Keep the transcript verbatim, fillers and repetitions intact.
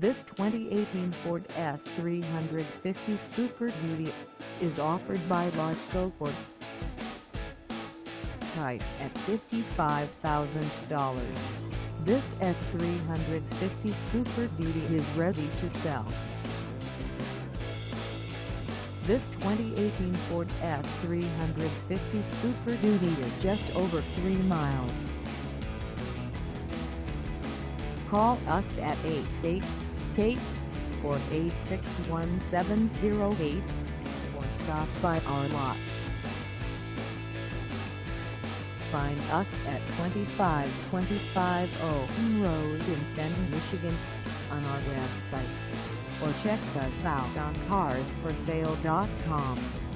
This twenty eighteen Ford F three fifty Super Duty is offered by LASCO Ford. Price at fifty-five thousand dollars. This F three fifty Super Duty is ready to sell. This twenty eighteen Ford F three fifty Super Duty is just over three miles. Call us at eight eight eight, four eight six, one seven zero eight or stop by our lot. Find us at twenty-five twenty-five Owen Road in Fenton, Michigan on our website, or check us out on cars for sale dot com.